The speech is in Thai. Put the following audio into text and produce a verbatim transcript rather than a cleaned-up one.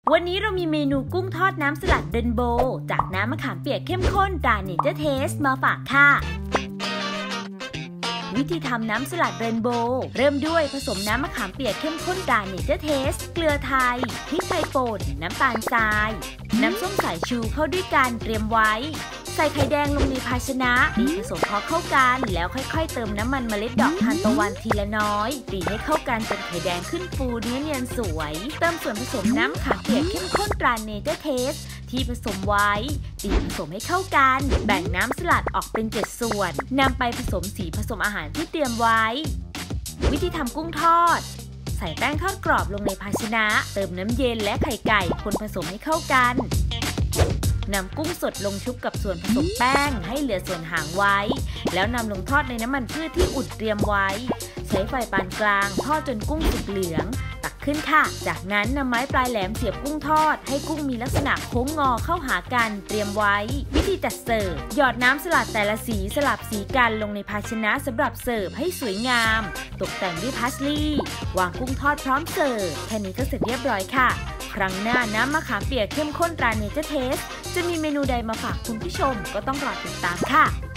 วันนี้เรามีเมนูกุ้งทอดน้ำสลัดเรนโบว์จากน้ำมะขามเปียกเข้มข้นตราเนเจอร์เทสมาฝากค่ะวิธีทำน้ำสลัดเรนโบว์เริ่มด้วยผสมน้ำมะขามเปียกเข้มข้นตราเนเจอร์เทสเกลือไทยพริกไทยป่นน้ำตาลทรายน้ำส้มสายชูเข้าด้วยกันเตรียมไว้ใส่ไข่แดงลงในภาชนะตีผสมพอเข้ากันแล้วค่อยๆเติมน้ำมันเมล็ดดอกทานตะวันทีละน้อยตีให้เข้ากันจนไข่แดงขึ้นฟูเนื้อเนียนสวยเติมส่วนผสมน้ำมะขามเปียกเข้มข้นตราเนเจอร์เทสที่ผสมไว้ตีผสมให้เข้ากันแบ่งน้ำสลัดออกเป็นเจ็ดส่วนนำไปผสมสีผสมอาหารที่เตรียมไว้วิธีทำกุ้งทอดใส่แป้งทอดกรอบลงในภาชนะเติมน้ำเย็นและไข่ไก่คนผสมให้เข้ากันนำกุ้งสดลงชุบกับส่วนผสมแป้งให้เหลือส่วนหางไว้แล้วนำลงทอดในน้ำมันพืชที่อุ่นเตรียมไว้ใช้ไฟปานกลางทอดจนกุ้งสุกเหลืองตักขึ้นค่ะจากนั้นนำไม้ปลายแหลมเสียบกุ้งทอดให้กุ้งมีลักษณะโค้งงอเข้าหากันเตรียมไว้วิธีจัดเสิร์ฟหยอดน้ำสลัดแต่ละสีสลับสีกันลงในภาชนะสำหรับเสิร์ฟให้สวยงามตกแต่งด้วยพาสลีย์วางกุ้งทอดพร้อมเสิร์ฟแค่นี้ก็เสร็จเรียบร้อยค่ะครั้งหน้าน้ำมะขามเปียกเข้มข้นตราเนเจอร์เทสจะมีเมนูใดมาฝากคุณผู้ชมก็ต้องรอติดตามค่ะ